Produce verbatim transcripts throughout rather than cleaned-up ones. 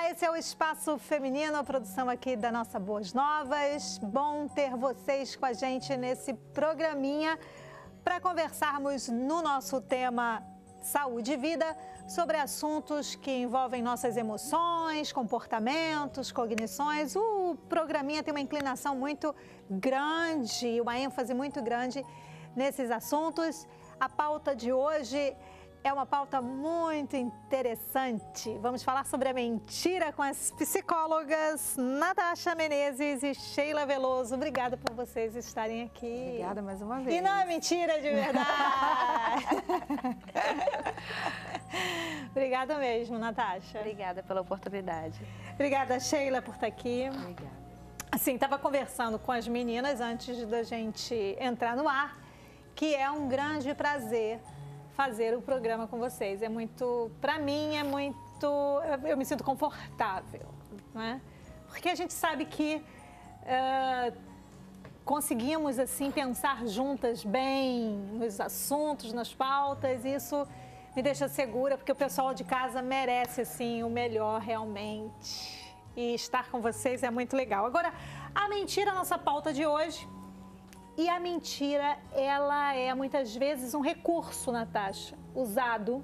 esse é o Espaço Feminino, a produção aqui da nossa Boas Novas. Bom ter vocês com a gente nesse programinha para conversarmos no nosso tema Saúde e Vida sobre assuntos que envolvem nossas emoções, comportamentos, cognições. O programinha tem uma inclinação muito grande, uma ênfase muito grande nesses assuntos. A pauta de hoje é uma pauta muito interessante. Vamos falar sobre a mentira com as psicólogas Natasha Menezes e Sheila Veloso. Obrigada por vocês estarem aqui. Obrigada mais uma vez. E não é mentira de verdade. Obrigada mesmo, Natasha. Obrigada pela oportunidade. Obrigada, Sheila, por estar aqui. Obrigada. Assim, estava conversando com as meninas antes da gente entrar no ar, que é um grande prazer fazer o programa com vocês. É muito, para mim, é muito, eu me sinto confortável, não é? Porque a gente sabe que uh, conseguimos, assim, pensar juntas bem nos assuntos, nas pautas, e isso me deixa segura, porque o pessoal de casa merece, assim, o melhor realmente. E estar com vocês é muito legal. Agora, a mentira, a nossa pauta de hoje. E a mentira, ela é muitas vezes um recurso, Natasha, usado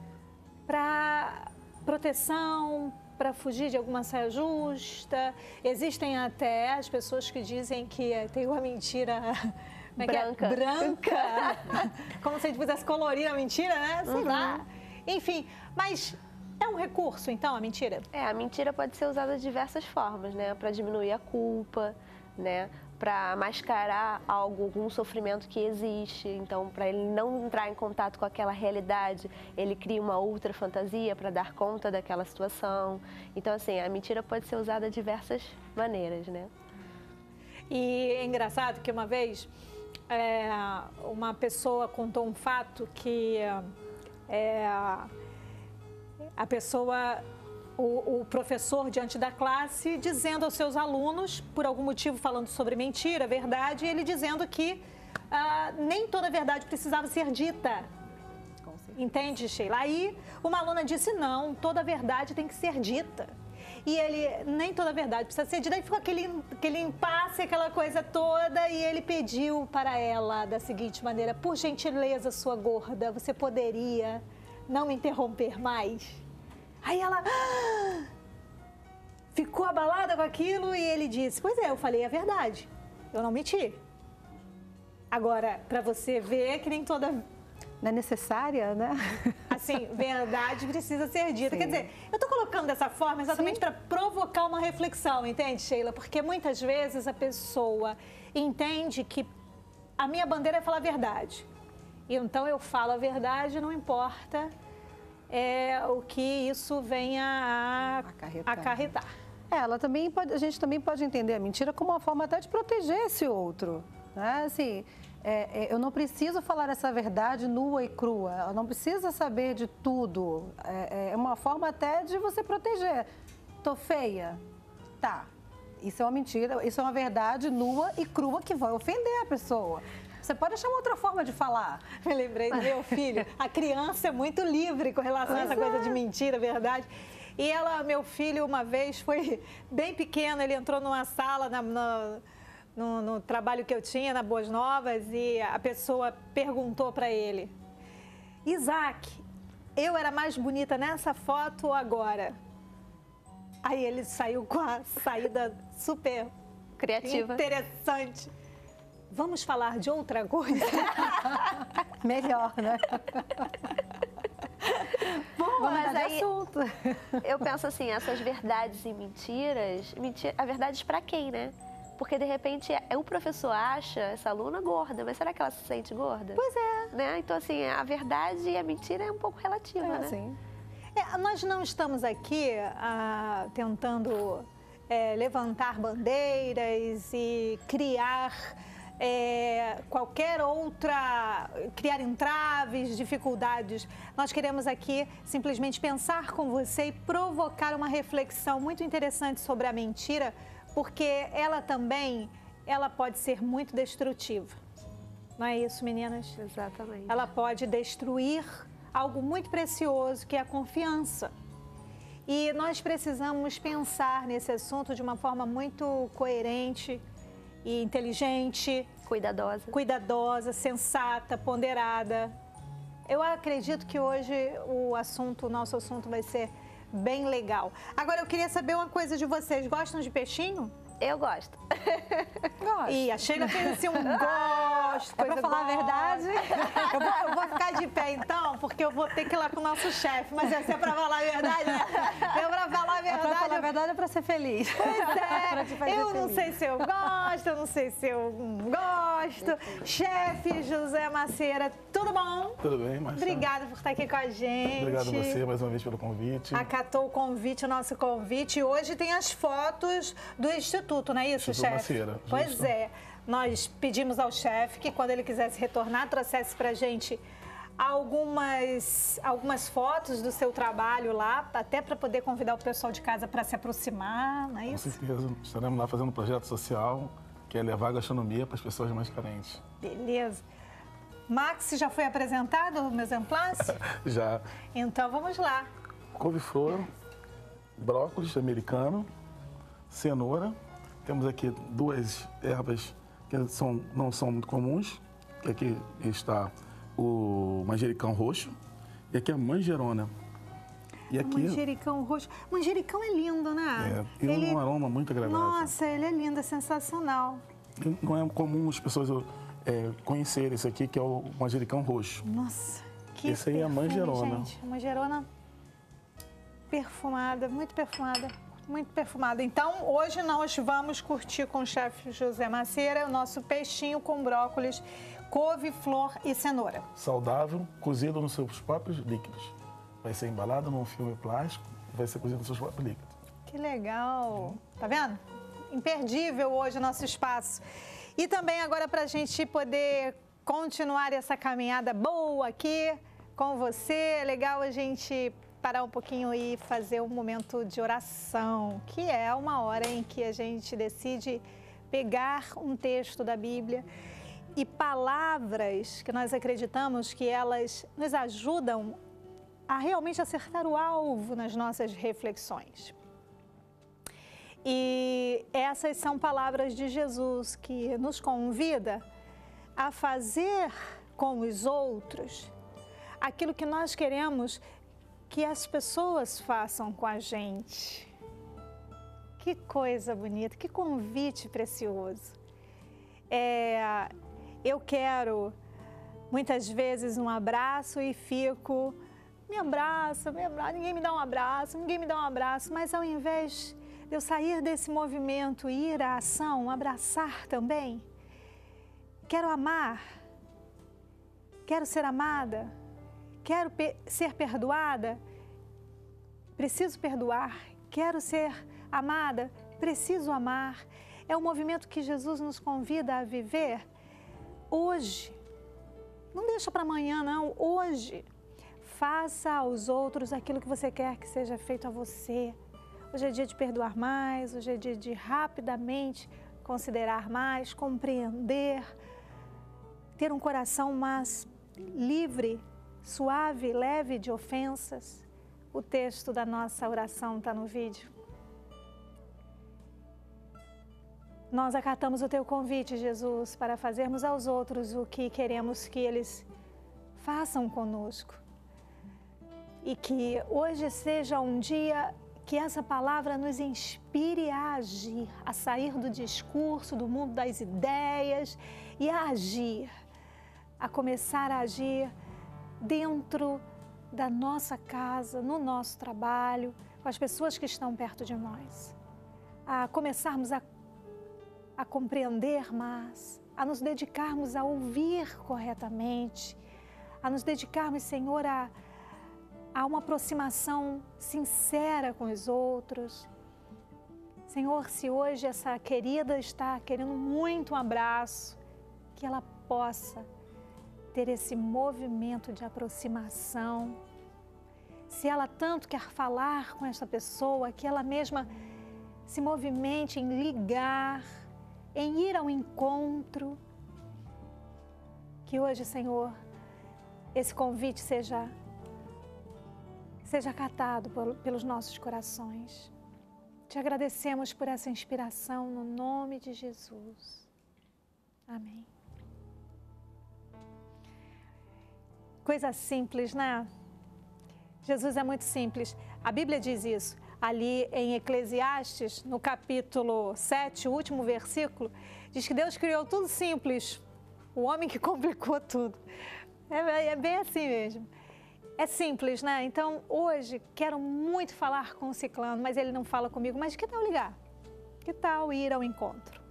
para proteção, para fugir de alguma saia justa. Existem até as pessoas que dizem que tem uma mentira como é branca. Que é? branca, como se a gente pudesse colorir a mentira, né? Sei uhum. lá. Enfim, mas é um recurso, então, a mentira? É, a mentira pode ser usada de diversas formas, né? Para diminuir a culpa, né? Para mascarar algo, algum sofrimento que existe. Então, para ele não entrar em contato com aquela realidade, ele cria uma outra fantasia para dar conta daquela situação. Então, assim, a mentira pode ser usada de diversas maneiras, né? E é engraçado que uma vez é, uma pessoa contou um fato que é, a pessoa... O, o professor diante da classe dizendo aos seus alunos, por algum motivo falando sobre mentira, verdade, ele dizendo que ah, nem toda verdade precisava ser dita. Entende, Sheila? Aí uma aluna disse, não, toda verdade tem que ser dita. E ele, nem toda verdade precisa ser dita. Aí ficou aquele, aquele impasse, aquela coisa toda, e ele pediu para ela da seguinte maneira, por gentileza, sua gorda, você poderia não me interromper mais? Aí ela ah! ficou abalada com aquilo e ele disse, pois é, eu falei a verdade, eu não menti. Agora, para você ver que nem toda... Não é necessária, né? Assim, verdade precisa ser dita. Sim. Quer dizer, eu estou colocando dessa forma exatamente para provocar uma reflexão, entende, Sheila? Porque muitas vezes a pessoa entende que a minha bandeira é falar a verdade. E então eu falo a verdade, não importa... é o que isso venha a acarretar. acarretar. É, ela também pode, a gente também pode entender a mentira como uma forma até de proteger esse outro. Né? Assim, é, é, eu não preciso falar essa verdade nua e crua, ela não precisa saber de tudo. É, é uma forma até de você proteger. Tô feia? Tá. Isso é uma mentira, isso é uma verdade nua e crua que vai ofender a pessoa. Você pode achar uma outra forma de falar. Me lembrei do meu filho. A criança é muito livre com relação a essa coisa de mentira, verdade. E ela, meu filho, uma vez foi bem pequeno, ele entrou numa sala na, no, no, no trabalho que eu tinha, na Boas Novas, e a pessoa perguntou para ele, Isaac, eu era mais bonita nessa foto ou agora? Aí ele saiu com a saída super criativa, interessante. Vamos falar de outra coisa? Melhor, né? Bom, mas aí assunto. Eu penso assim, essas verdades e mentiras, mentira, a verdade para quem, né? Porque de repente o professor acha essa aluna gorda, mas será que ela se sente gorda? Pois é. Né? Então assim, a verdade e a mentira é um pouco relativa, é, né? Sim. É, nós não estamos aqui ah, tentando é, levantar bandeiras e criar... É, qualquer outra, criar entraves, dificuldades. Nós queremos aqui simplesmente pensar com você e provocar uma reflexão muito interessante sobre a mentira, porque ela também, ela pode ser muito destrutiva. Não é isso, meninas? Exatamente. Ela pode destruir algo muito precioso, que é a confiança. E nós precisamos pensar nesse assunto de uma forma muito coerente e inteligente, Cuidadosa. cuidadosa, sensata, ponderada. Eu acredito que hoje o assunto, o nosso assunto vai ser bem legal. Agora eu queria saber uma coisa de vocês. Gostam de peixinho? Eu gosto. Gosto. E a Sheila fez assim um gosto. É pra falar a verdade? Eu vou, eu vou ficar de pé então, porque eu vou ter que ir lá com o nosso chefe. Mas essa é pra falar a verdade, né? É pra falar a É verdade. pra falar a verdade, é pra ser feliz. Pois Pra te é, fazer eu não feliz. sei se eu gosto, eu não sei se eu gosto. Chefe José Macieira, tudo bom? Tudo bem, Marcelo? Obrigada por estar aqui com a gente. Obrigado a você mais uma vez pelo convite. Acatou o convite, o nosso convite. E hoje tem as fotos do Instituto, não é isso, Instituto chefe? Macieira, Pois justo. é. Nós pedimos ao chefe que quando ele quisesse retornar, trouxesse pra gente algumas, algumas fotos do seu trabalho lá, até para poder convidar o pessoal de casa para se aproximar, não é Com isso? certeza, estaremos lá fazendo um projeto social que é levar a gastronomia para as pessoas mais carentes. Beleza. Max, já foi apresentado o exemplar? Já Então vamos lá. couve-flor, brócolis americano, cenoura. Temos aqui duas ervas que são, não são muito comuns. Que aqui está o manjericão roxo e aqui a manjerona. E aqui Manjericão roxo. Manjericão é lindo, né? é, tem um aroma muito agradável. Nossa, ele é lindo, é sensacional. Não é comum as pessoas é, conhecerem esse aqui, que é o manjericão roxo. Nossa, que Esse aí é a perfume, manjerona. gente. Manjerona perfumada, muito perfumada, muito perfumada. Então, hoje nós vamos curtir com o chefe José Macieira o nosso peixinho com brócolis, couve-flor e cenoura. Saudável, cozido nos seus próprios líquidos. Vai ser embalado num filme plástico, vai ser cozido nos seus próprios líquidos. Que legal! Tá vendo? Imperdível hoje o nosso espaço. E também agora para a gente poder continuar essa caminhada boa aqui com você, é legal a gente parar um pouquinho e fazer um momento de oração, que é uma hora em que a gente decide pegar um texto da Bíblia e palavras que nós acreditamos que elas nos ajudam a realmente acertar o alvo nas nossas reflexões. E essas são palavras de Jesus que nos convida a fazer com os outros aquilo que nós queremos que as pessoas façam com a gente. Que coisa bonita, que convite precioso. É, eu quero muitas vezes um abraço e fico, me abraça, me abraça, ninguém me dá um abraço, ninguém me dá um abraço, mas ao invés de eu sair desse movimento e ir à ação, abraçar também, quero amar, quero ser amada, quero pe- ser perdoada, preciso perdoar, quero ser amada, preciso amar. É um movimento que Jesus nos convida a viver hoje. Não deixa para amanhã, não, hoje. Faça aos outros aquilo que você quer que seja feito a você. Hoje é dia de perdoar mais, hoje é dia de rapidamente considerar mais, compreender, ter um coração mais livre, suave, leve de ofensas. O texto da nossa oração está no vídeo. Nós acatamos o teu convite, Jesus, para fazermos aos outros o que queremos que eles façam conosco. E que hoje seja um dia que essa palavra nos inspire a agir, a sair do discurso, do mundo das ideias e a agir, a começar a agir dentro da nossa casa, no nosso trabalho, com as pessoas que estão perto de nós. A começarmos a, a compreender mais, a nos dedicarmos a ouvir corretamente, a nos dedicarmos, Senhor, a Há uma aproximação sincera com os outros. Senhor, se hoje essa querida está querendo muito um abraço, que ela possa ter esse movimento de aproximação. Se ela tanto quer falar com essa pessoa, que ela mesma se movimente em ligar, em ir ao encontro. Que hoje, Senhor, esse convite seja seja acatado por, pelos nossos corações. Te agradecemos por essa inspiração no nome de Jesus. Amém. Coisa simples, né? Jesus é muito simples. A Bíblia diz isso. Ali em Eclesiastes, no capítulo sete, o último versículo, diz que Deus criou tudo simples. O homem que complicou tudo. É, é bem assim mesmo. É simples, né? Então, hoje, quero muito falar com o ciclano, mas ele não fala comigo. Mas que tal ligar? Que tal ir ao encontro?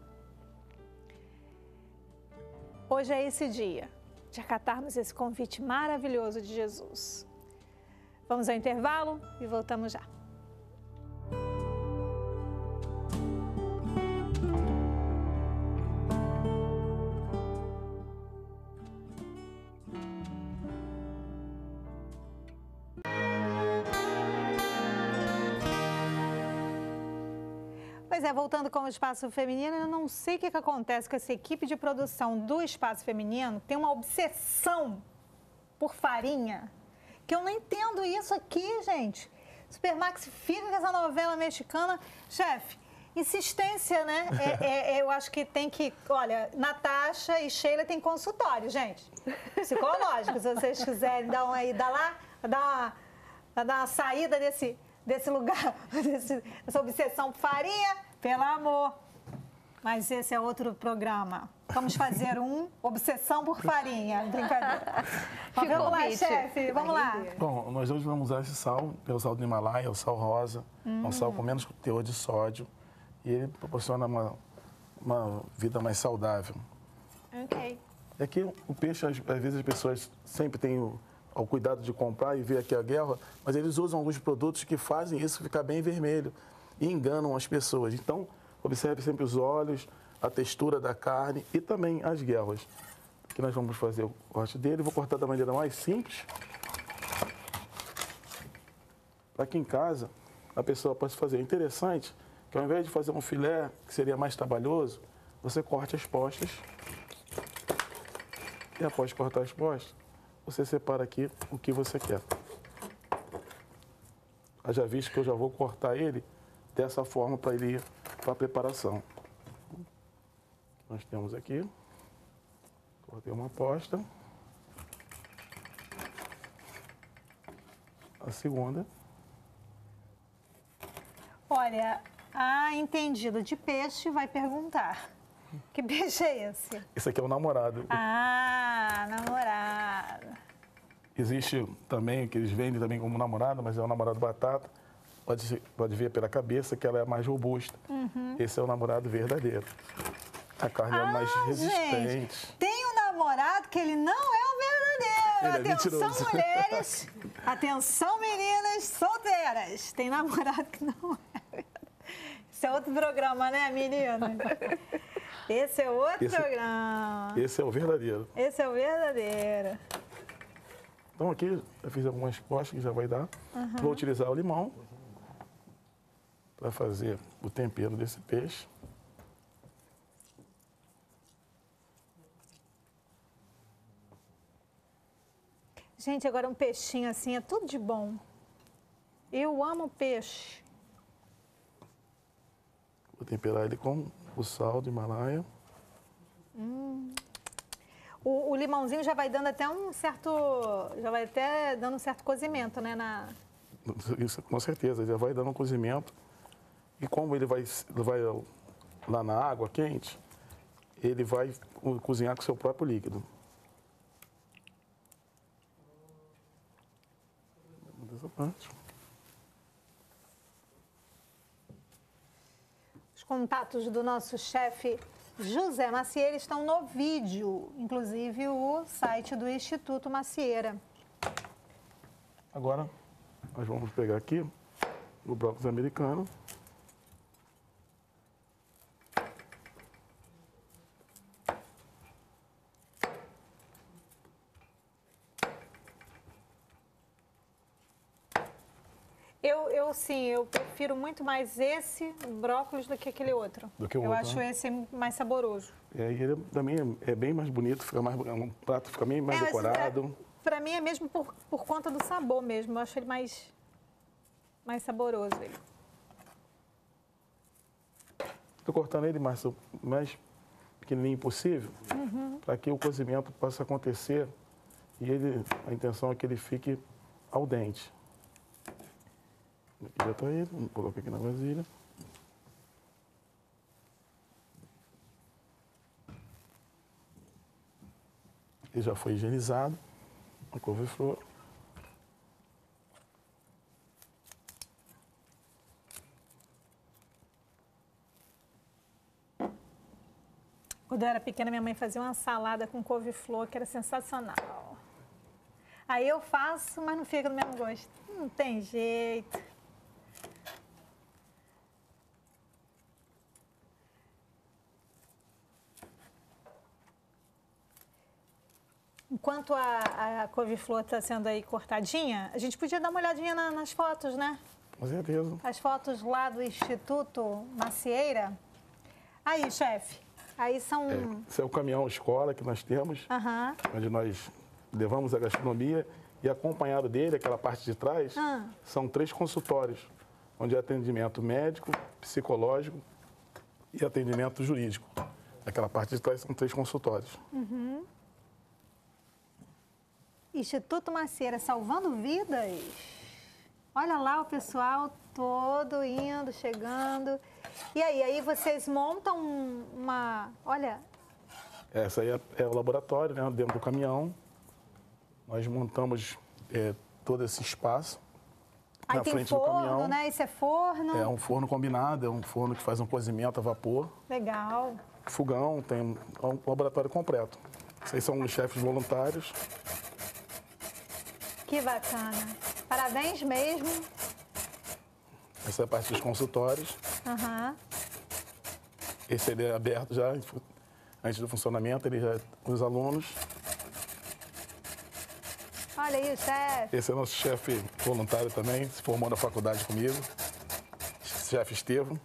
Hoje é esse dia de acatarmos esse convite maravilhoso de Jesus. Vamos ao intervalo e voltamos já. Pois é, voltando com o Espaço Feminino, eu não sei o que, que acontece com essa equipe de produção do Espaço Feminino, tem uma obsessão por farinha, que eu não entendo isso aqui, gente. Supermax fica com essa novela mexicana. Chefe, insistência, né? É, é, eu acho que tem que... Olha, Natasha e Sheila têm consultório, gente. Psicológico, se vocês quiserem dar uma ida lá, dar uma, dar uma saída desse, desse lugar, desse, dessa obsessão por farinha. Pelo amor. Mas esse é outro programa. Vamos fazer um Obsessão por Farinha. Brincadeira. Mas vamos lá, chefe. Vamos lá. Bom, nós hoje vamos usar esse sal, é o sal do Himalaia, é o sal rosa. Hum. É um sal com menos teor de sódio. E ele proporciona uma, uma vida mais saudável. Ok. É que o peixe, às, às vezes as pessoas sempre têm o, o cuidado de comprar e ver aqui a guerra, mas eles usam alguns produtos que fazem isso ficar bem vermelho e enganam as pessoas. Então, observe sempre os olhos, a textura da carne e também as guelras. Aqui nós vamos fazer o corte dele. Vou cortar da maneira mais simples. Aqui em casa, a pessoa pode fazer. É interessante que ao invés de fazer um filé, que seria mais trabalhoso, você corte as postas. E após cortar as postas, você separa aqui o que você quer. Já visto que eu já vou cortar ele dessa forma para ele ir para a preparação. Nós temos aqui, cortei uma posta, a segunda. Olha, ah, entendido, de peixe vai perguntar. Que peixe é esse? Esse aqui é o namorado. Ah, namorado. Existe também, que eles vendem também como namorado, mas é o namorado batata. Pode, pode ver pela cabeça que ela é mais robusta. Uhum. Esse é o namorado verdadeiro. A carne ah, é mais resistente. Gente, tem um namorado que ele não é o verdadeiro. Ele é atenção, mentiroso. Mulheres. Atenção, meninas solteiras. Tem namorado que não é verdadeiro. Esse é outro programa, né, menina? Esse é outro esse, programa. Esse é o verdadeiro. Esse é o verdadeiro. Então aqui eu fiz algumas postas que já vai dar. Uhum. Vou utilizar o limão para fazer o tempero desse peixe. Gente, agora um peixinho assim é tudo de bom. Eu amo peixe. Vou temperar ele com o sal do Himalaia. Hum. O, o limãozinho já vai dando até um certo, já vai até dando um certo cozimento, né? Na... Isso, com certeza, já vai dando um cozimento. E como ele vai, vai lá na água quente, ele vai cozinhar com o seu próprio líquido. Dessa parte. Os contatos do nosso chefe José Macieira estão no vídeo, inclusive o site do Instituto Macieira. Agora, nós vamos pegar aqui o brócolis americano. Eu, eu sim, eu prefiro muito mais esse brócolis do que aquele outro. Do que o eu outro, acho né? esse mais saboroso. É, e ele também é, é bem mais bonito, fica mais, um prato fica bem mais é, decorado. É, para mim é mesmo por, por conta do sabor mesmo, eu acho ele mais, mais saboroso ele. Estou cortando ele mais, mais pequenininho possível, uhum. para que o cozimento possa acontecer e ele, a intenção é que ele fique al dente. Aqui já está ele, vamos colocar aqui na vasilha. Ele já foi higienizado, a couve-flor. Quando eu era pequena, minha mãe fazia uma salada com couve-flor, que era sensacional. Aí eu faço, mas não fica do mesmo gosto. Não tem jeito. Enquanto a, a couve-flor está sendo aí cortadinha, a gente podia dar uma olhadinha na, nas fotos, né? Com certeza. As fotos lá do Instituto Macieira. Aí, chefe. Aí são... É, esse é o caminhão escola que nós temos, uhum. onde nós levamos a gastronomia e acompanhado dele, aquela parte de trás, uhum. são três consultórios, onde é atendimento médico, psicológico e atendimento jurídico. Aquela parte de trás são três consultórios. Uhum. Instituto Macieira salvando vidas. Olha lá o pessoal todo indo, chegando. E aí, aí vocês montam uma... Olha... Essa aí é, é o laboratório, né? Dentro do caminhão. Nós montamos é, todo esse espaço aí na tem frente forno, do caminhão. Né? Isso é forno? É um forno combinado, é um forno que faz um cozimento a vapor. Legal. Fogão, tem um, um laboratório completo. Vocês são os chefes voluntários. Que bacana. Parabéns mesmo. Essa é a parte dos consultórios. Uhum. Esse ele é aberto já, antes do funcionamento, ele já os alunos. Olha aí o chefe. Esse é o nosso chefe voluntário também, se formou na faculdade comigo, chefe Estevam.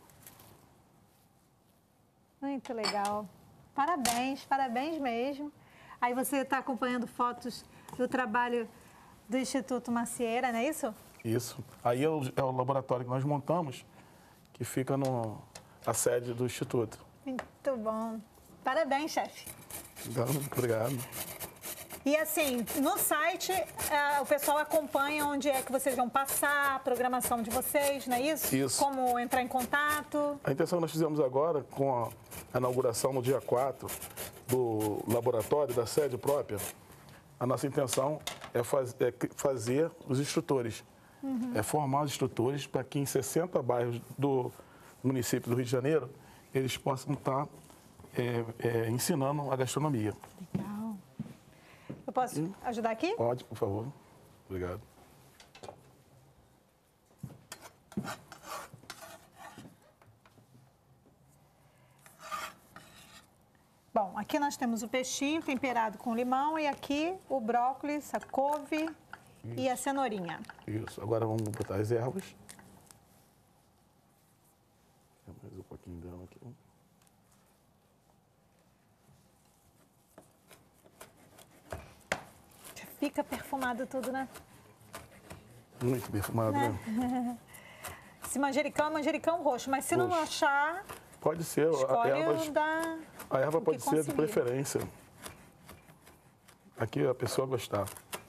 Muito legal. Parabéns, parabéns mesmo. Aí você está acompanhando fotos do trabalho do Instituto Macieira, não é isso? Isso. Aí é o, é o laboratório que nós montamos, que fica no, na sede do Instituto. Muito bom. Parabéns, chefe. Então, obrigado. E assim, no site, é, o pessoal acompanha onde é que vocês vão passar, a programação de vocês, não é isso? Isso. Como entrar em contato. A intenção que nós fizemos agora, com a inauguração no dia quatro do laboratório, da sede própria, a nossa intenção é, faz, é fazer os instrutores. Uhum. É formar os instrutores para que em sessenta bairros do município do Rio de Janeiro, eles possam estar é, é, ensinando a gastronomia. Legal. Eu posso Sim. ajudar aqui? Pode, por favor. Obrigado. Bom, aqui nós temos o peixinho temperado com limão e aqui o brócolis, a couve Isso. e a cenourinha. Isso. Agora vamos botar as ervas. Tem mais um pouquinho dela aqui. Fica perfumado tudo, né? Muito perfumado, né? né? Se manjericão, é manjericão roxo, mas se roxo. não achar... Pode ser. Escolhe a, ervas, da, a erva pode ser conseguir. de preferência. Aqui a pessoa gostar.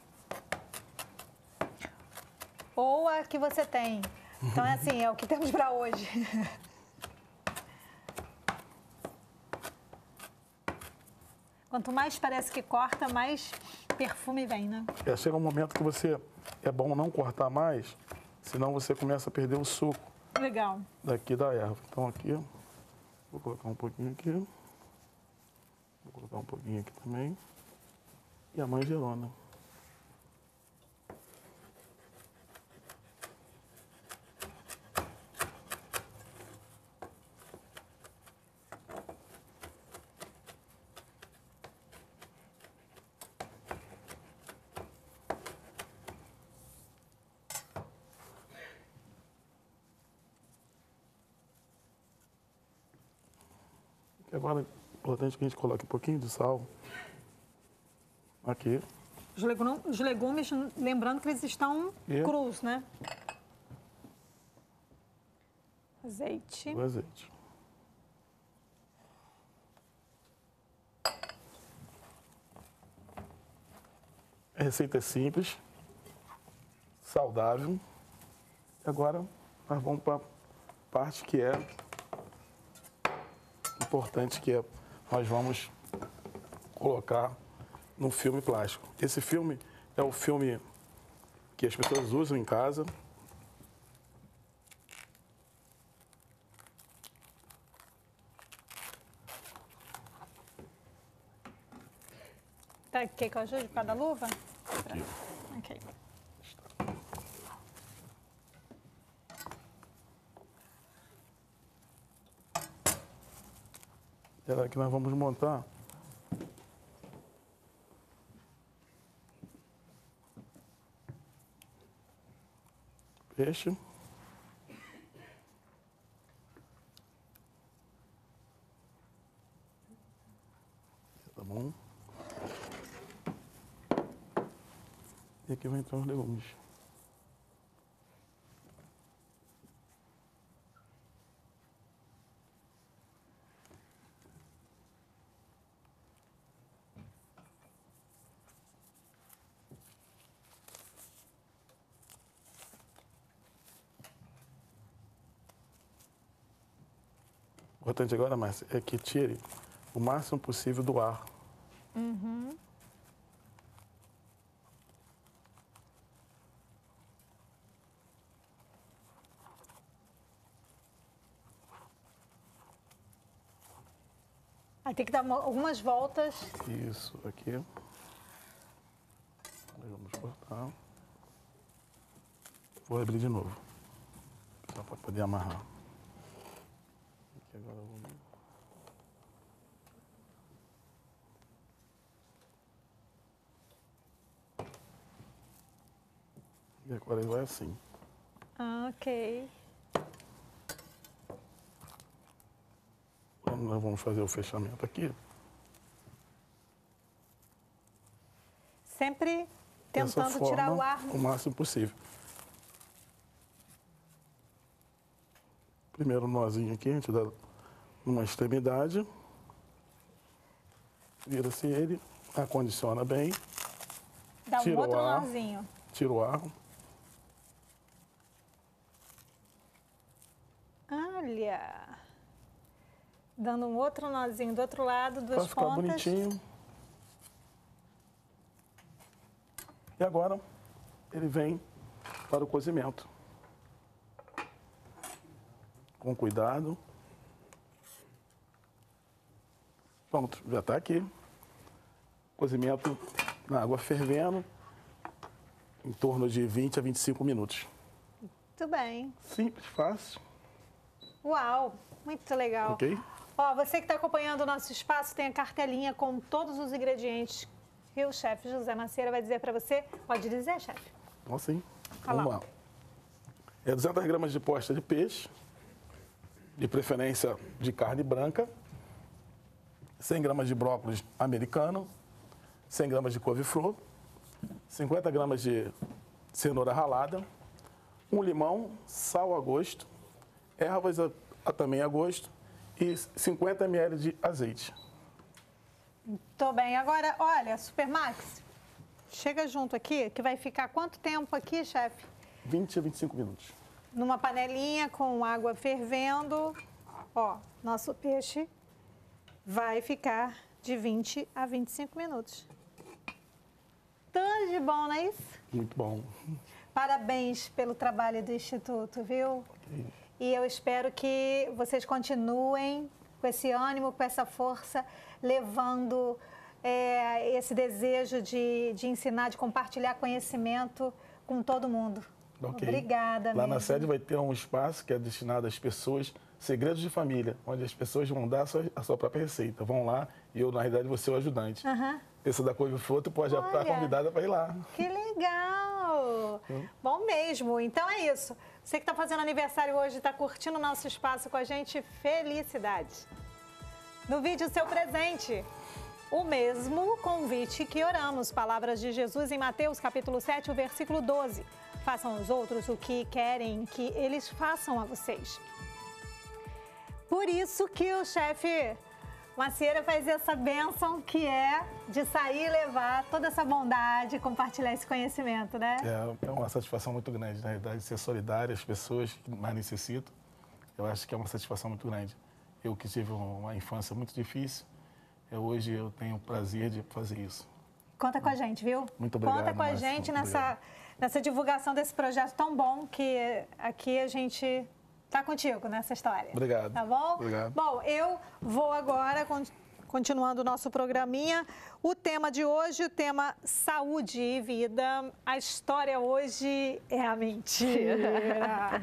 Ou a que você tem. Então, é assim, é o que temos para hoje. Quanto mais parece que corta, mais perfume vem, né? É, chega um momento que você é bom não cortar mais, senão você começa a perder o suco. Legal. Daqui da erva. Então aqui, vou colocar um pouquinho aqui. Vou colocar um pouquinho aqui também. E a manjerona. Agora é importante que a gente coloque um pouquinho de sal aqui. Os legumes, os legumes lembrando que eles estão e crus, né? Azeite. O azeite. A receita é simples, saudável. Agora nós vamos para a parte que é importante, que é nós vamos colocar no filme plástico. Esse filme é o filme que as pessoas usam em casa. Tá, quer que eu ajude por causa da luva? Aqui. Ok. Era que nós vamos montar peixe. Tá bom? E aqui vai entrar os legumes. O importante agora, Márcia, é que tire o máximo possível do ar. Uhum. Aí tem que dar uma- algumas voltas. Isso, aqui. Aí vamos cortar. Vou abrir de novo, só para poder amarrar. Aqui agora eu vou... E agora ele vai assim. Ah, ok. Então, nós vamos fazer o fechamento aqui. Sempre Dessa tentando forma, tirar o ar. o máximo possível. Primeiro nozinho aqui, a gente dá numa extremidade. Vira-se ele, acondiciona bem, Dá um tira o outro ar. nozinho. tira o ar. Olha. Dando um outro nozinho do outro lado, Para duas ficar pontas. bonitinho. E agora ele vem para o cozimento. Com cuidado. Pronto, já está aqui. Cozimento na água fervendo, em torno de vinte a vinte e cinco minutos. Muito bem. Simples, fácil, Uau, muito legal. ok? Ó, você que está acompanhando o nosso espaço, tem a cartelinha com todos os ingredientes que o chefe José Macieira vai dizer para você. Pode dizer, chefe? Então, sim. Olha Vamos lá. lá. É duzentas gramas de posta de peixe, de preferência de carne branca, cem gramas de brócolis americano, cem gramas de couve-flor, cinquenta gramas de cenoura ralada, um limão, sal a gosto, ervas a, a também a gosto e cinquenta mililitros de azeite. Tô bem. Agora, olha, Supermax, chega junto aqui, que vai ficar quanto tempo aqui, chefe? vinte a vinte e cinco minutos. Numa panelinha com água fervendo. Ó, nosso peixe vai ficar de vinte a vinte e cinco minutos. Tudo de bom, não é isso? Muito bom. Parabéns pelo trabalho do Instituto, viu? Ok. E eu espero que vocês continuem com esse ânimo, com essa força, levando é, esse desejo de, de ensinar, de compartilhar conhecimento com todo mundo. Ok. Obrigada, Lá na mesmo. sede vai ter um espaço que é destinado às pessoas, segredos de família, onde as pessoas vão dar a sua, a sua própria receita. Vão lá e eu, na realidade, vou ser o ajudante. Aham. Esse da couve-flor, tu pode estar Olha. convidada para ir lá. Que legal! Bom mesmo. Então é isso. Você que está fazendo aniversário hoje, está curtindo o nosso espaço com a gente, felicidades. No vídeo, seu presente. O mesmo convite que oramos. Palavras de Jesus em Mateus, capítulo sete, o versículo doze. Façam aos outros o que querem que eles façam a vocês. por isso que o chefe Macieira faz essa bênção que é de sair e levar toda essa bondade, compartilhar esse conhecimento, né? É, é uma satisfação muito grande, na verdade, ser solidário às pessoas que mais necessitam. Eu acho que é uma satisfação muito grande. Eu que tive uma infância muito difícil, eu, hoje eu tenho o prazer de fazer isso. Conta com a gente, viu? Muito obrigado. Conta com a Márcio, gente muito nessa, nessa divulgação desse projeto tão bom que aqui a gente está contigo nessa história. Obrigado. Tá bom? Obrigado. Bom, eu vou agora, continuando o nosso programinha, o tema de hoje, o tema saúde e vida. A história hoje é a mentira.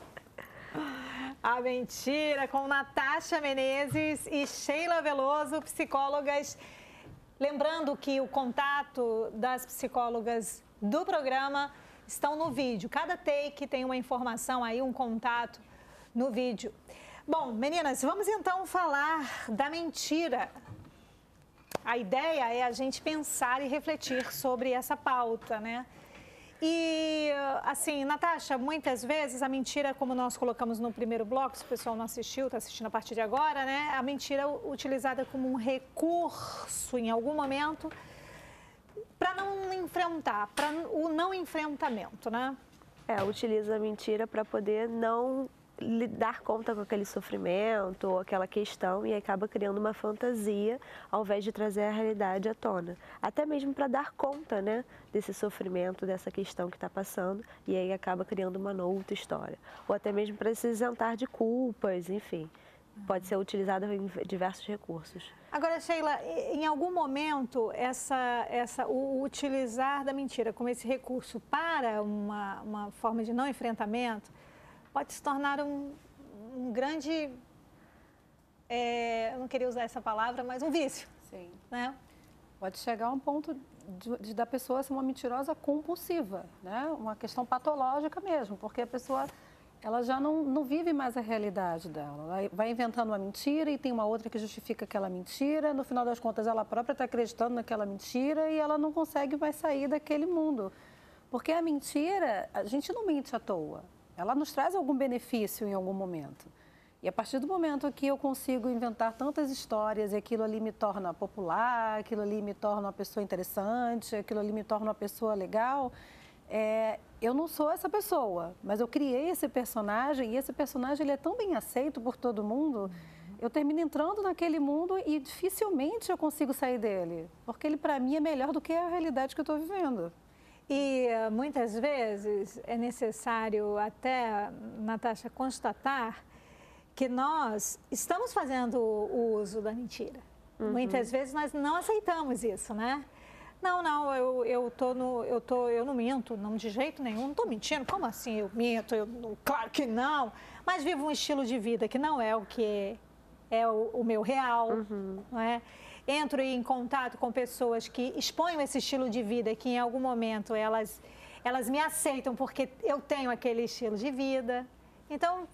A mentira com Natasha Menezes e Sheila Veloso, psicólogas. Lembrando que o contato das psicólogas do programa estão no vídeo. Cada take tem uma informação aí, um contato no vídeo. Bom, meninas, vamos então falar da mentira. A ideia é a gente pensar e refletir sobre essa pauta, né? E, assim, Natasha, muitas vezes a mentira, como nós colocamos no primeiro bloco, se o pessoal não assistiu, está assistindo a partir de agora, né? A mentira utilizada como um recurso em algum momento para não enfrentar, para o não enfrentamento, né? É, utiliza a mentira para poder não dar conta com aquele sofrimento ou aquela questão e acaba criando uma fantasia ao invés de trazer a realidade à tona. Até mesmo para dar conta, né, desse sofrimento, dessa questão que está passando, e aí acaba criando uma outra história. Ou até mesmo para se isentar de culpas, enfim. Pode ser utilizado em diversos recursos. Agora, Sheila, em algum momento, essa, essa, o utilizar da mentira como esse recurso para uma, uma forma de não enfrentamento pode se tornar um, um grande, é, eu não queria usar essa palavra, mas um vício. Sim. Né? Pode chegar a um ponto de, de da pessoa ser uma mentirosa compulsiva, né? Uma questão patológica mesmo, porque a pessoa ela já não, não vive mais a realidade dela. Ela vai inventando uma mentira e tem uma outra que justifica aquela mentira. No final das contas, ela própria está acreditando naquela mentira e ela não consegue mais sair daquele mundo. Porque a mentira, a gente não mente à toa. Ela nos traz algum benefício em algum momento. E a partir do momento que eu consigo inventar tantas histórias e aquilo ali me torna popular, aquilo ali me torna uma pessoa interessante, aquilo ali me torna uma pessoa legal, é, eu não sou essa pessoa, mas eu criei esse personagem e esse personagem ele é tão bem aceito por todo mundo, eu termino entrando naquele mundo e dificilmente eu consigo sair dele, porque ele para mim é melhor do que a realidade que eu estou vivendo. E muitas vezes é necessário até, Natasha, constatar que nós estamos fazendo o uso da mentira. Uhum. Muitas vezes nós não aceitamos isso, né? Não, não, eu, eu, tô no, eu, tô, eu não minto, não de jeito nenhum, não estou mentindo. Como assim eu minto? Eu, claro que não. Mas vivo um estilo de vida que não é o que é o, o meu real, uhum. não é? Entro em contato com pessoas que expõem esse estilo de vida, que em algum momento elas, elas me aceitam porque eu tenho aquele estilo de vida. Então,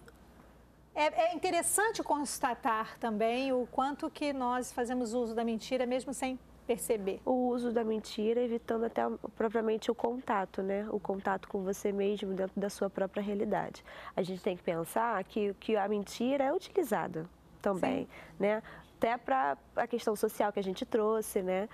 é, é interessante constatar também o quanto que nós fazemos uso da mentira, mesmo sem perceber. O uso da mentira, evitando até propriamente o contato, né? O contato com você mesmo dentro da sua própria realidade. A gente tem que pensar que, que a mentira é utilizada também, Sim. né? Até para a questão social que a gente trouxe, né?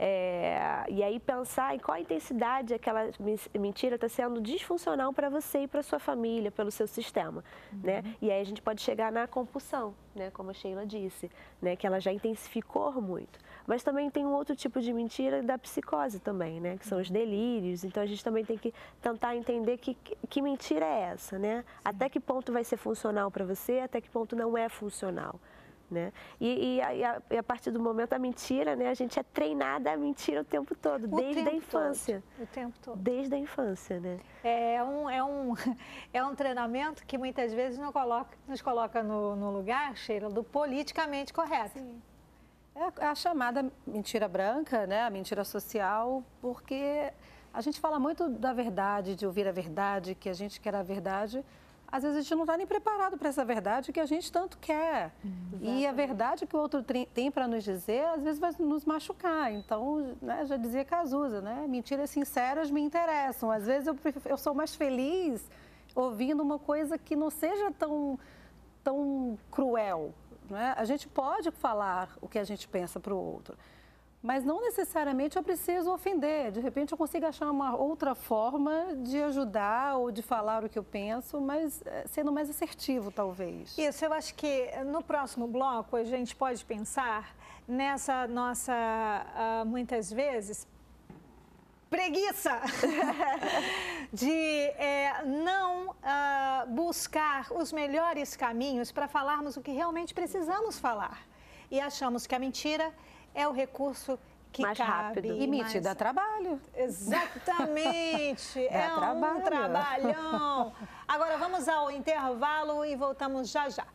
É, e aí pensar em qual a intensidade aquela mentira está sendo disfuncional para você e para sua família, pelo seu sistema, uhum. né? E aí a gente pode chegar na compulsão, né? Como a Sheila disse, né? Que ela já intensificou muito. Mas também tem um outro tipo de mentira da psicose também, né? Que são os delírios. Então a gente também tem que tentar entender que, que mentira é essa, né? Sim. Até que ponto vai ser funcional para você, até que ponto não é funcional. Né? E, e, a, e a partir do momento da mentira, né, a gente é treinada a mentir o tempo todo, o desde tempo a infância. Todo, o tempo todo. Desde a infância, né? É um, é um, é um treinamento que muitas vezes nos coloca, nos coloca no, no lugar, Sheila, do politicamente correto. Sim. É a chamada mentira branca, né, a mentira social, porque a gente fala muito da verdade, de ouvir a verdade, que a gente quer a verdade. Às vezes a gente não está nem preparado para essa verdade que a gente tanto quer. Hum, e a verdade que o outro tem para nos dizer, às vezes vai nos machucar. Então, né, já dizia Cazuza, né? Mentiras sinceras me interessam. Às vezes eu, eu sou mais feliz ouvindo uma coisa que não seja tão, tão cruel, não é? A gente pode falar o que a gente pensa para o outro, mas não necessariamente eu preciso ofender. De repente eu consigo achar uma outra forma de ajudar ou de falar o que eu penso, mas sendo mais assertivo, talvez. Isso, eu acho que no próximo bloco a gente pode pensar nessa nossa, uh, muitas vezes, preguiça de é, não uh, buscar os melhores caminhos para falarmos o que realmente precisamos falar. E achamos que a mentira é o recurso que mais cabe. rápido. E mentir dá trabalho. Exatamente. é Dá trabalho. um trabalhão. Agora vamos ao intervalo e voltamos já já.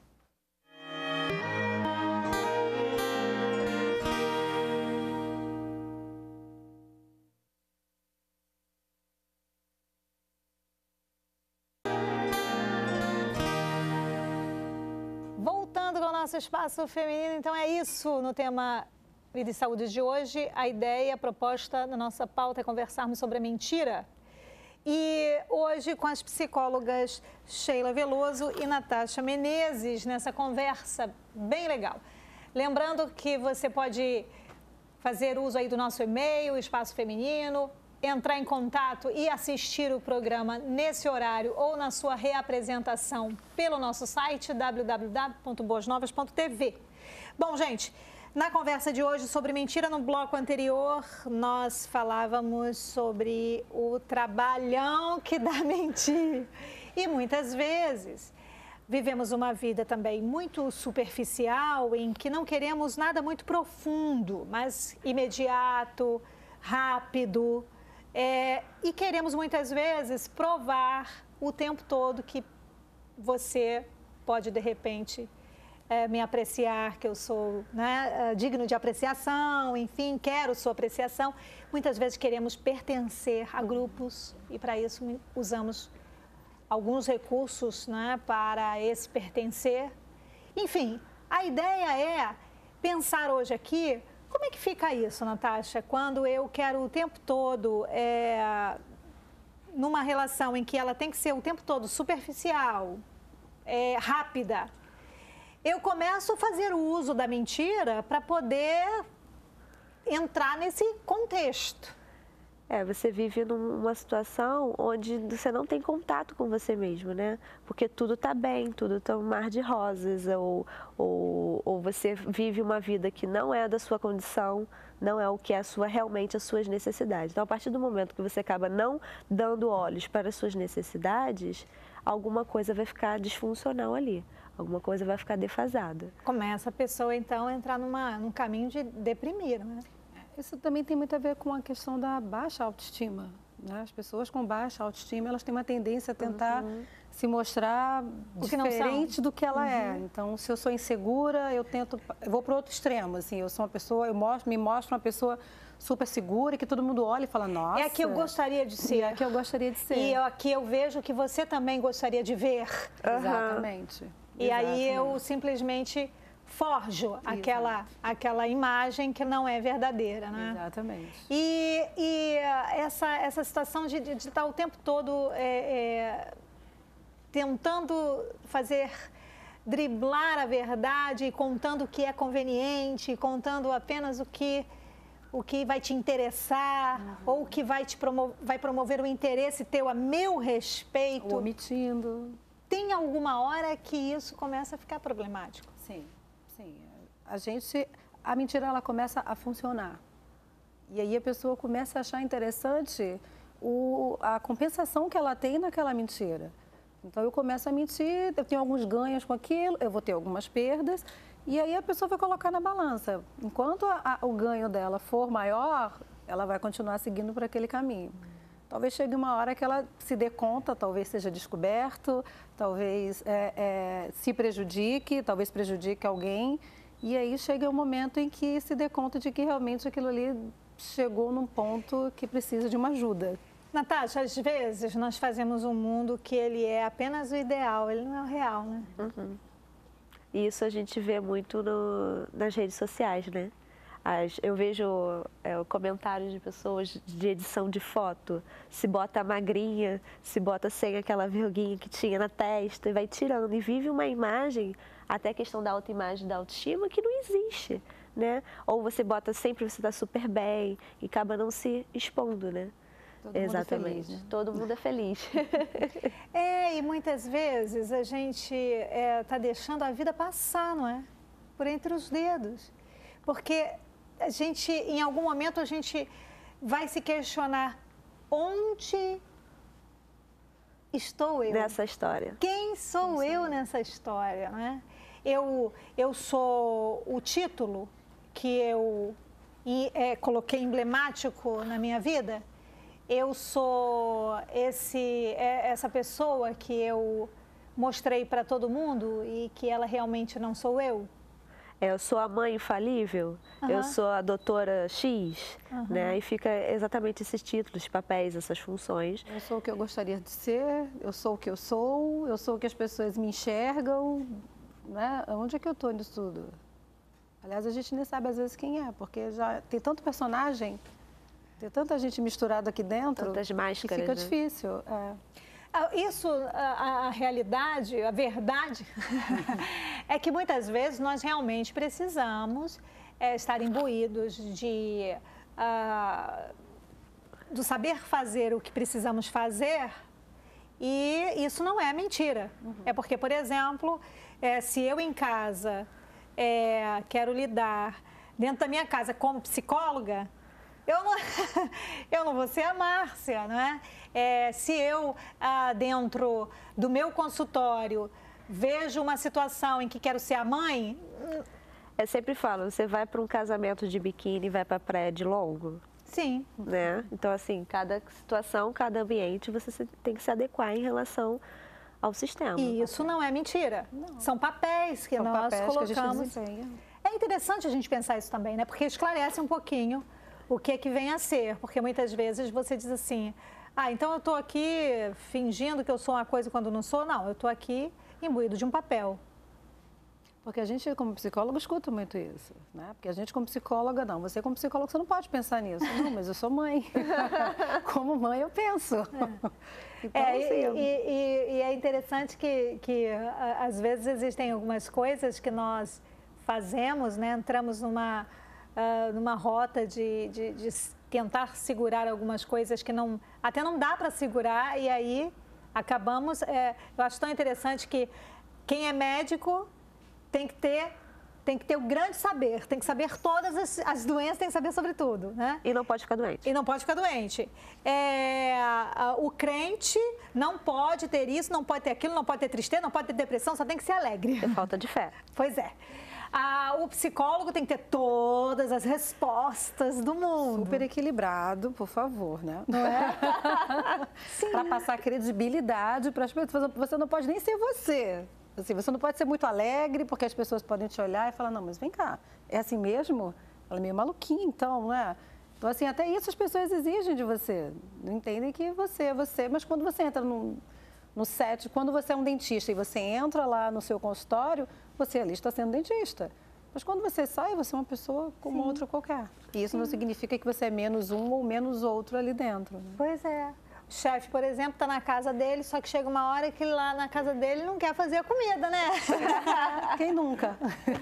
Voltando com o nosso espaço feminino, então é isso no tema Vida e Saúde de hoje. A ideia, a proposta na nossa pauta é conversarmos sobre a mentira. E hoje com as psicólogas Sheila Veloso e Natasha Menezes, nessa conversa bem legal. Lembrando que você pode fazer uso aí do nosso e-mail, Espaço Feminino, entrar em contato e assistir o programa nesse horário ou na sua reapresentação pelo nosso site w w w ponto boas novas ponto t v. Bom, gente, na conversa de hoje sobre mentira, no bloco anterior, nós falávamos sobre o trabalhão que dá mentir. E muitas vezes vivemos uma vida também muito superficial, em que não queremos nada muito profundo, mas imediato, rápido. É, e queremos muitas vezes provar o tempo todo que você pode, de repente, é, me apreciar, que eu sou, né, digno de apreciação, enfim, quero sua apreciação. Muitas vezes queremos pertencer a grupos e, para isso, usamos alguns recursos, né, para esse pertencer. Enfim, a ideia é pensar hoje aqui. Como é que fica isso, Natasha, quando eu quero o tempo todo, é, numa relação em que ela tem que ser o tempo todo superficial, é, rápida, eu começo a fazer o uso da mentira para poder entrar nesse contexto. É, você vive numa situação onde você não tem contato com você mesmo, né? Porque tudo tá bem, tudo tá um mar de rosas, ou, ou, ou você vive uma vida que não é da sua condição, não é o que é a sua, realmente as suas necessidades. Então, a partir do momento que você acaba não dando olhos para as suas necessidades, alguma coisa vai ficar disfuncional ali, alguma coisa vai ficar defasada. Começa a pessoa, então, a entrar numa, num caminho de deprimir, né? Isso também tem muito a ver com a questão da baixa autoestima, né? As pessoas com baixa autoestima, elas têm uma tendência a tentar uhum. se mostrar diferente do que ela uhum. é. Então, se eu sou insegura, eu tento... Eu vou para o outro extremo, assim. Eu sou uma pessoa... Eu mostro, me mostro uma pessoa super segura, que todo mundo olha e fala, nossa... É a que eu gostaria de ser. É a que eu gostaria de ser. E aqui eu vejo que você também gostaria de ver. Uhum. Exatamente. E Exatamente. aí eu simplesmente... forjo aquela, aquela imagem que não é verdadeira, né? Exatamente. E, e essa, essa situação de, de, de estar o tempo todo é, é, tentando fazer, driblar a verdade, contando o que é conveniente, contando apenas o que, o que vai te interessar, uhum. ou o que vai, te promover, vai promover o interesse teu a meu respeito. Ou omitindo. Tem alguma hora que isso começa a ficar problemático? Sim. Sim, a gente, a mentira ela começa a funcionar e aí a pessoa começa a achar interessante o, a compensação que ela tem naquela mentira. Então eu começo a mentir, eu tenho alguns ganhos com aquilo, eu vou ter algumas perdas e aí a pessoa vai colocar na balança. Enquanto a, a, o ganho dela for maior, ela vai continuar seguindo por aquele caminho. Talvez chegue uma hora que ela se dê conta, talvez seja descoberto, talvez é, é, se prejudique, talvez prejudique alguém. E aí chega um momento em que se dê conta de que realmente aquilo ali chegou num ponto que precisa de uma ajuda. Natasha, às vezes nós fazemos um mundo que ele é apenas o ideal, ele não é o real, né? Uhum. Isso a gente vê muito no, nas redes sociais, né? As, eu vejo é, comentários de pessoas de edição de foto, se bota magrinha, se bota sem aquela verruguinha que tinha na testa e vai tirando e vive uma imagem até a questão da autoimagem, da autoestima, que não existe, né? Ou você bota sempre, você está super bem e acaba não se expondo, né? Todo Exatamente. mundo é feliz, né? Todo mundo é feliz. É, e muitas vezes a gente está deixando a vida passar, não é? Por entre os dedos. Porque a gente, em algum momento, a gente vai se questionar onde estou eu? Nessa história. Quem sou Quem eu sou nessa história, né? Eu, eu sou o título que eu e, é, coloquei emblemático na minha vida? Eu sou esse, essa pessoa que eu mostrei para todo mundo e que ela realmente não sou eu? Eu sou a mãe infalível, uhum. eu sou a doutora X, uhum. né? E fica exatamente esses títulos, papéis, essas funções. Eu sou o que eu gostaria de ser, eu sou o que eu sou, eu sou o que as pessoas me enxergam, né? Onde é que eu estou nisso tudo? Aliás, a gente nem sabe às vezes quem é, porque já tem tanto personagem, tem tanta gente misturada aqui dentro, tantas máscaras, que fica né? difícil. É. Isso, a, a realidade, a verdade, é que muitas vezes nós realmente precisamos é, estar imbuídos de, uh, do saber fazer o que precisamos fazer, e isso não é mentira. Uhum. É porque, por exemplo, é, se eu em casa é, quero lidar dentro da minha casa como psicóloga, eu não, eu não vou ser a Márcia, não é? É, se eu, ah, dentro do meu consultório, vejo uma situação em que quero ser a mãe... Eu sempre falo, você vai para um casamento de biquíni e vai para a praia de longo? Sim. Né? Então, assim, cada situação, cada ambiente, você tem que se adequar em relação ao sistema. E isso não é mentira. Não. São papéis que São nós papéis colocamos. Que a gente é interessante a gente pensar isso também, né? Porque esclarece um pouquinho o que é que vem a ser. Porque muitas vezes você diz assim, ah, então eu estou aqui fingindo que eu sou uma coisa quando não sou. Não, eu estou aqui imbuído de um papel. Porque a gente, como psicólogo, escuta muito isso, né? Porque a gente, como psicóloga, não. Você, como psicólogo, você não pode pensar nisso. Não, mas eu sou mãe. Como mãe, eu penso. É. Então, é, assim, e, eu... e, e é interessante que, que, às vezes, existem algumas coisas que nós fazemos, né? Entramos numa, uh, numa rota de, de, de tentar segurar algumas coisas que não, até não dá para segurar, e aí acabamos... É, eu acho tão interessante que quem é médico... Tem que ter, tem que ter o grande saber, tem que saber todas as, as doenças, tem que saber sobre tudo, né? E não pode ficar doente. E não pode ficar doente. É, a, o crente não pode ter isso, não pode ter aquilo, não pode ter tristeza, não pode ter depressão, só tem que ser alegre. É falta de fé. Pois é. Ah, o psicólogo tem que ter todas as respostas do mundo. Super equilibrado, por favor, né? Não é? Para passar credibilidade para as pessoas. Você não pode nem ser você. Assim, você não pode ser muito alegre, porque as pessoas podem te olhar e falar, não, mas vem cá, é assim mesmo? Ela é meio maluquinha, então, não é? Então, assim, até isso as pessoas exigem de você. Não entendem que você é você, mas quando você entra no, no set, quando você é um dentista e você entra lá no seu consultório, você ali está sendo dentista. Mas quando você sai, você é uma pessoa como Sim. outra qualquer. E isso Sim. não significa que você é menos um ou menos outro ali dentro. Né? Pois é. O chefe, por exemplo, está na casa dele, só que chega uma hora que lá na casa dele não quer fazer a comida, né? Quem nunca?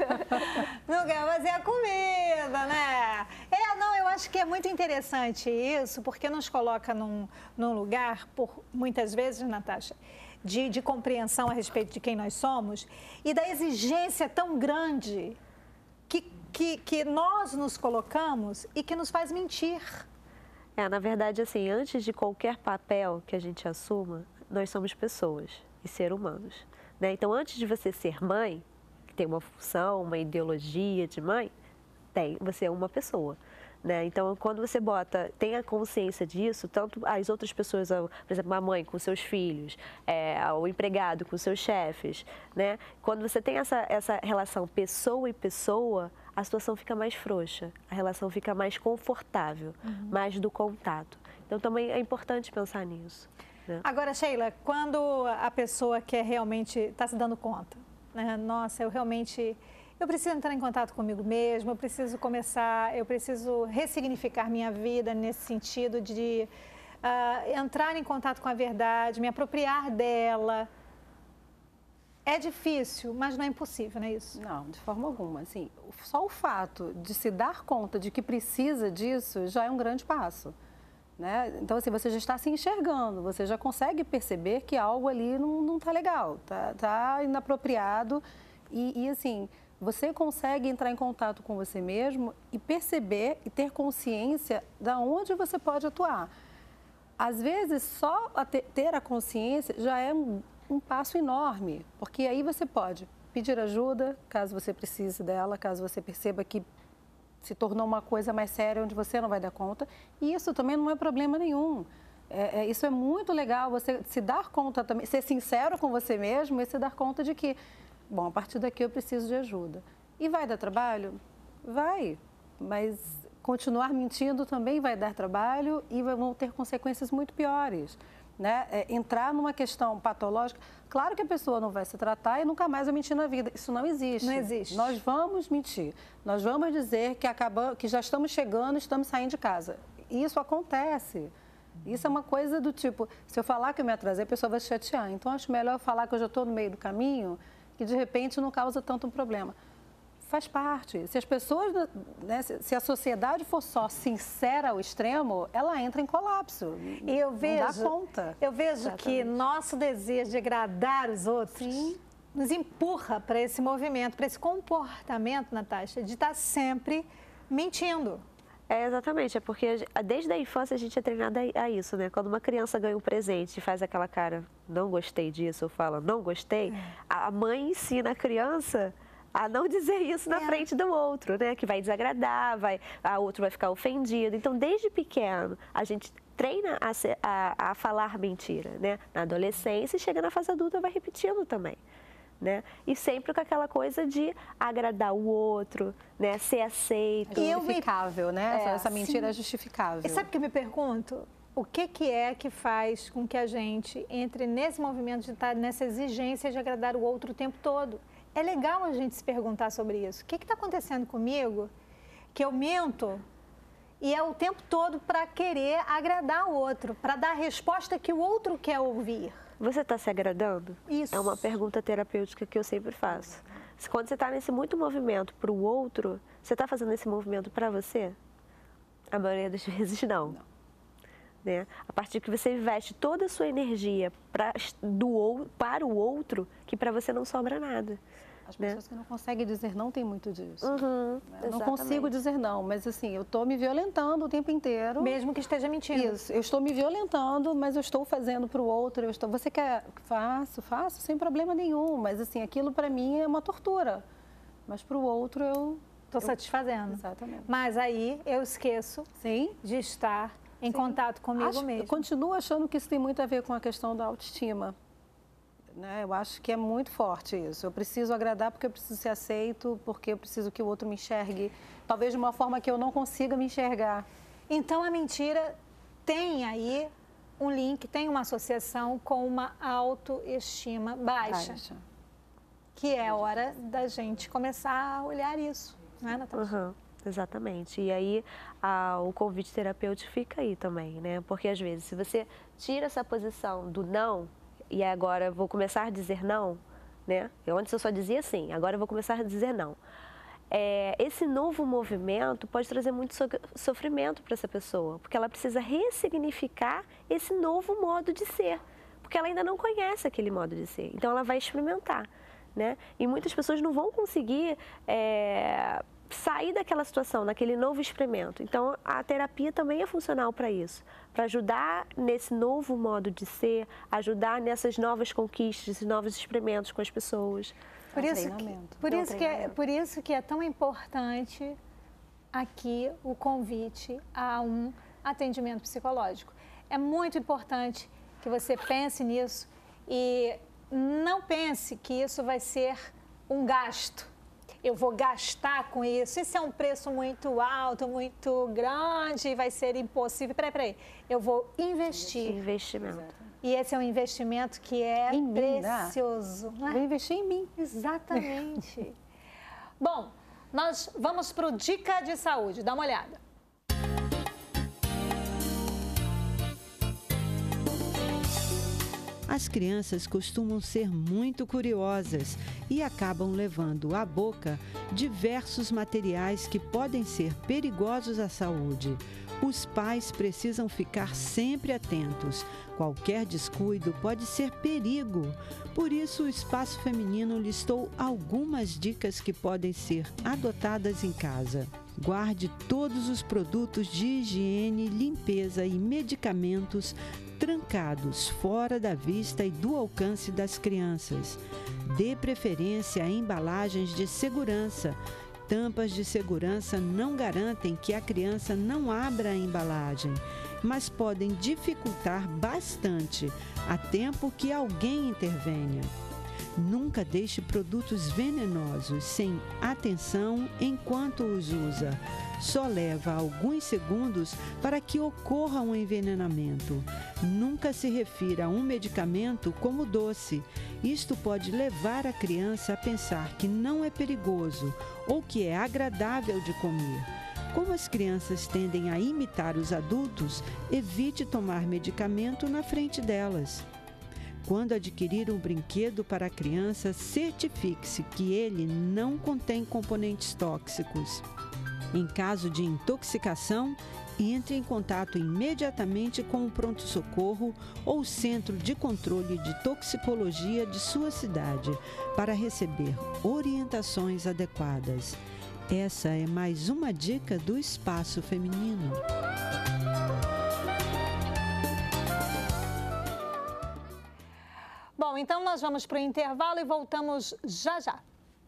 Não quer fazer a comida, né? É, não, eu acho que é muito interessante isso, porque nos coloca num, num lugar, por muitas vezes, Natasha, de, de compreensão a respeito de quem nós somos e da exigência tão grande que, que, que nós nos colocamos e que nos faz mentir. É, na verdade, assim, antes de qualquer papel que a gente assuma, nós somos pessoas e seres humanos, né? Então, antes de você ser mãe, que tem uma função, uma ideologia de mãe, tem, você é uma pessoa, né? Então, quando você bota, tem a consciência disso, tanto as outras pessoas, por exemplo, a mãe com seus filhos, é, o empregado com seus chefes, né? Quando você tem essa, essa relação pessoa e pessoa, a situação fica mais frouxa, a relação fica mais confortável, uhum. mais do contato. Então, também é importante pensar nisso. Né? Agora, Sheila, quando a pessoa quer realmente, está se dando conta, né? Nossa, eu realmente, eu preciso entrar em contato comigo mesmo, eu preciso começar, eu preciso ressignificar minha vida nesse sentido de uh, entrar em contato com a verdade, me apropriar dela. É difícil, mas não é impossível, não é isso? Não, de forma alguma. Assim, só o fato de se dar conta de que precisa disso já é um grande passo. Né? Então, assim, você já está se enxergando, você já consegue perceber que algo ali não está legal, está tá inapropriado e, e, assim, você consegue entrar em contato com você mesmo e perceber e ter consciência de onde você pode atuar. Às vezes, só a ter, ter a consciência já é um, um passo enorme, porque aí você pode pedir ajuda, caso você precise dela, caso você perceba que se tornou uma coisa mais séria, onde você não vai dar conta. E isso também não é problema nenhum. É, é, isso é muito legal, você se dar conta também, ser sincero com você mesmo e se dar conta de que, bom, a partir daqui eu preciso de ajuda. E vai dar trabalho? Vai, mas continuar mentindo também vai dar trabalho e vão ter consequências muito piores. Né? É, entrar numa questão patológica, claro que a pessoa não vai se tratar e nunca mais vai mentir na vida. Isso não existe. Não existe. Nós vamos mentir. Nós vamos dizer que, acabamos, que já estamos chegando, estamos saindo de casa. E isso acontece. Isso é uma coisa do tipo, se eu falar que eu me atrasei, a pessoa vai se chatear. Então, acho melhor eu falar que eu já estou no meio do caminho, que de repente não causa tanto um problema. Faz parte. Se as pessoas, né, se a sociedade for só sincera ao extremo, ela entra em colapso. E eu vejo, não dá conta. Eu vejo Exatamente. que nosso desejo de agradar os outros Sim. nos empurra para esse movimento, para esse comportamento, Natasha, de estar sempre mentindo. É, exatamente, é porque desde a infância a gente é treinada a isso, né? Quando uma criança ganha um presente e faz aquela cara, não gostei disso, ou fala, não gostei, é. a mãe ensina a criança a não dizer isso na é. frente do outro, né? Que vai desagradar, vai, a outro vai ficar ofendido. Então, desde pequeno, a gente treina a, ser, a, a falar mentira, né? Na adolescência, e chega na fase adulta, vai repetindo também. Né? E sempre com aquela coisa de agradar o outro, né? Ser aceito. É justificável, me... né? É, Essa mentira sim. é justificável. E sabe o que eu me pergunto? O que, que é que faz com que a gente entre nesse movimento de estar nessa exigência de agradar o outro o tempo todo? É legal a gente se perguntar sobre isso. O que está acontecendo comigo que eu minto e é o tempo todo para querer agradar o outro, para dar a resposta que o outro quer ouvir? Você está se agradando? Isso. É uma pergunta terapêutica que eu sempre faço. Quando você está nesse muito movimento para o outro, você está fazendo esse movimento para você? A maioria das vezes não. não. Né? A partir que você investe toda a sua energia pra, do, para o outro, que para você não sobra nada. As pessoas né? que não conseguem dizer não tem muito disso. Uhum, eu não consigo dizer não, mas assim, eu estou me violentando o tempo inteiro. Mesmo que esteja mentindo. Isso, eu estou me violentando, mas eu estou fazendo para o outro. Eu estou, você quer? Faço, faço, sem problema nenhum. Mas assim, aquilo para mim é uma tortura. Mas para o outro eu... Estou satisfazendo. Exatamente. Mas aí eu esqueço Sim. de estar em Sim. contato comigo acho, mesmo. Eu continuo achando que isso tem muito a ver com a questão da autoestima. Né? Eu acho que é muito forte isso. Eu preciso agradar porque eu preciso ser aceito, porque eu preciso que o outro me enxergue, talvez de uma forma que eu não consiga me enxergar. Então, a mentira tem aí um link, tem uma associação com uma autoestima baixa. baixa. Que é hora da gente começar a olhar isso, não é, Natasha? Uhum. Exatamente. E aí a, o convite terapêutico fica aí também, né? Porque às vezes, se você tira essa posição do não, e agora vou começar a dizer não, né? Eu antes eu só dizia sim, agora eu vou começar a dizer não. É, esse novo movimento pode trazer muito so sofrimento para essa pessoa, porque ela precisa ressignificar esse novo modo de ser, porque ela ainda não conhece aquele modo de ser. Então ela vai experimentar, né? E muitas pessoas não vão conseguir é, sair daquela situação, naquele novo experimento. Então, a terapia também é funcional para isso, para ajudar nesse novo modo de ser, ajudar nessas novas conquistas, novos experimentos com as pessoas. Por isso, que, por, isso que é, por isso que é tão importante aqui o convite a um atendimento psicológico. É muito importante que você pense nisso e não pense que isso vai ser um gasto. Eu vou gastar com isso, isso é um preço muito alto, muito grande, vai ser impossível. Peraí, peraí, eu vou investir. Investimento. E esse é um investimento que é em precioso. Mim, né? Vou investir em mim. Exatamente. Bom, nós vamos para o Dica de Saúde, dá uma olhada. As crianças costumam ser muito curiosas e acabam levando à boca diversos materiais que podem ser perigosos à saúde. Os pais precisam ficar sempre atentos. Qualquer descuido pode ser perigo. Por isso, o Espaço Feminino listou algumas dicas que podem ser adotadas em casa. Guarde todos os produtos de higiene, limpeza e medicamentos trancados, fora da vista e do alcance das crianças. Dê preferência a embalagens de segurança. Tampas de segurança não garantem que a criança não abra a embalagem, mas podem dificultar bastante a tempo que alguém intervenha. Nunca deixe produtos venenosos sem atenção enquanto os usa. Só leva alguns segundos para que ocorra um envenenamento. Nunca se refira a um medicamento como doce. Isto pode levar a criança a pensar que não é perigoso ou que é agradável de comer. Como as crianças tendem a imitar os adultos, evite tomar medicamento na frente delas. Quando adquirir um brinquedo para a criança, certifique-se que ele não contém componentes tóxicos. Em caso de intoxicação, entre em contato imediatamente com o pronto-socorro ou Centro de Controle de Toxicologia de sua cidade para receber orientações adequadas. Essa é mais uma dica do Espaço Feminino. Bom, então nós vamos para o intervalo e voltamos já já.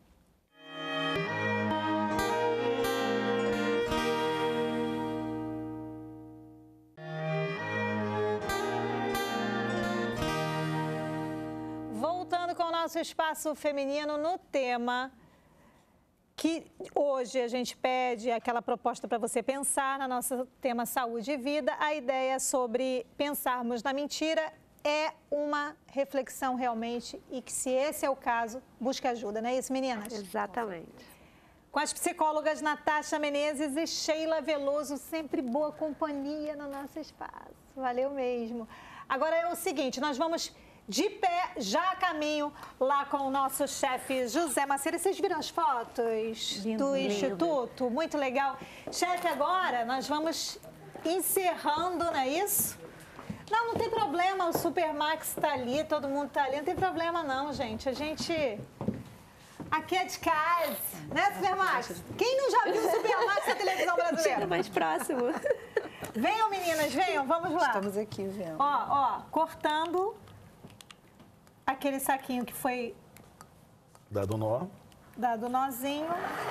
Voltando com o nosso Espaço Feminino no tema que hoje a gente pede aquela proposta para você pensar no nosso tema saúde e vida. A ideia sobre pensarmos na mentira é uma reflexão realmente e que, se esse é o caso, busque ajuda, não é isso, meninas? Exatamente. Com as psicólogas Natasha Menezes e Sheila Veloso, sempre boa companhia no nosso espaço. Valeu mesmo. Agora é o seguinte, nós vamos de pé, já a caminho, lá com o nosso chefe José Maceira. Vocês viram as fotos lindo, do lindo. Instituto? Muito legal. Chefe, agora nós vamos encerrando, não é isso? Não, não tem problema, o Supermax está ali, todo mundo está ali, não tem problema não, gente. A gente... Aqui é de casa, né, Supermax? Quem não já viu o Supermax na televisão brasileira? Chega mais próximo. Venham, meninas, venham, vamos lá. Estamos aqui, vendo. Ó, ó, cortando aquele saquinho que foi... Dado nó. Dado nozinho.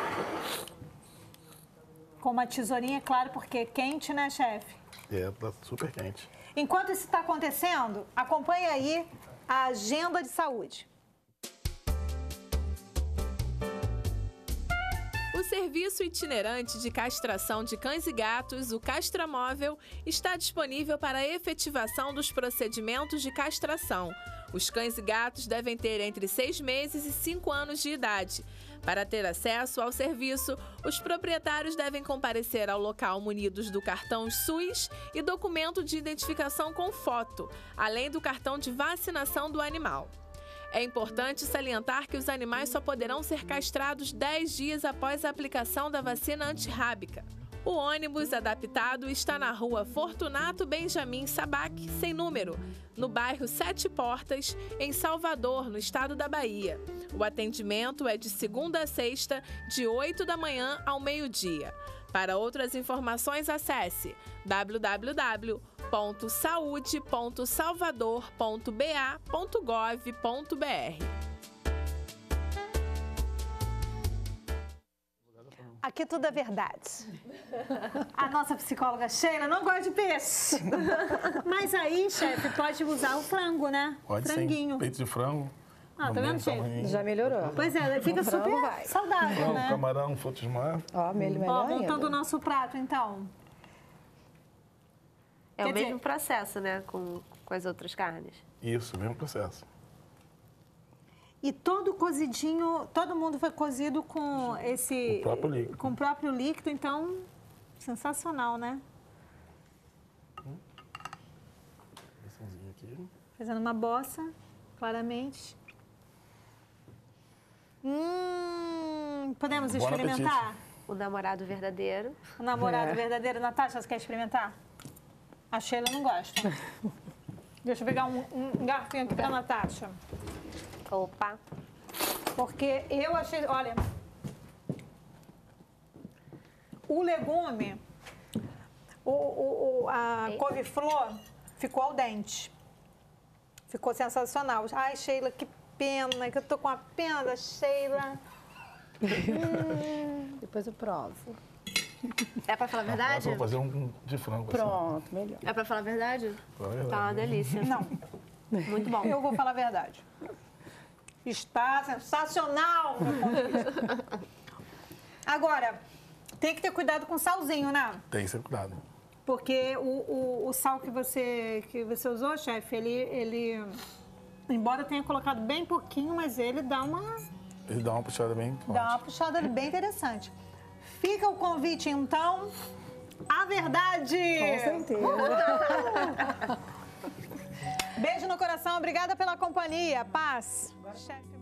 Com uma tesourinha, claro, porque é quente, né, chefe? É, tá super quente. Enquanto isso está acontecendo, acompanhe aí a agenda de saúde. O serviço itinerante de castração de cães e gatos, o Castramóvel, está disponível para a efetivação dos procedimentos de castração. Os cães e gatos devem ter entre seis meses e cinco anos de idade. Para ter acesso ao serviço, os proprietários devem comparecer ao local munidos do cartão SUS e documento de identificação com foto, além do cartão de vacinação do animal. É importante salientar que os animais só poderão ser castrados dez dias após a aplicação da vacina antirrábica. O ônibus adaptado está na rua Fortunato Benjamin Sabac, sem número, no bairro Sete Portas, em Salvador, no estado da Bahia. O atendimento é de segunda a sexta, de oito da manhã ao meio-dia. Para outras informações, acesse w w w ponto saude ponto salvador ponto b a ponto gov ponto b r. Aqui tudo é verdade. A nossa psicóloga Sheila não gosta de peixe. Mas aí, chefe, pode usar o frango, né? Pode Franguinho. sim, peito de frango. Ah, tá vendo, chefe? Já melhorou. Pois é, fica super vai. saudável, Frango, né? camarão, frutos do mar. Ó, melhor Ó, ainda. voltando ao nosso prato, então. É Quer o mesmo dizer- processo, né, com, com as outras carnes. Isso, mesmo processo. E todo cozidinho, todo mundo foi cozido com esse... O próprio líquido. Com o próprio líquido, então, sensacional, né? aqui. Fazendo uma bossa, claramente. Hum, podemos Bom experimentar? apetite. O namorado verdadeiro. O namorado verdadeiro. Natasha, você quer experimentar? A Sheila não gosta. Deixa eu pegar um, um garfinho aqui pra Natasha. Opa! Porque eu achei... Olha... O legume, o, o, o- a couve-flor, ficou al dente. Ficou sensacional. Ai, Sheila, que pena, que eu tô com a pena da Sheila. Depois eu provo. É pra falar a Agora verdade? eu vou fazer um de frango. Pronto, melhor. É pra falar a verdade? Assim. Tá uma delícia. Não, Muito bom. eu vou falar a verdade. Está sensacional, meu ponto de vista. Agora, tem que ter cuidado com o salzinho, né? Tem que ser cuidado. Porque o, o, o sal que você, que você usou, chefe, ele, ele, embora tenha colocado bem pouquinho, mas ele dá uma, Ele dá uma puxada bem forte. dá uma puxada bem interessante. Fica o convite, então, a verdade! Com certeza. Beijo no coração, obrigada pela companhia. Paz. Chefe.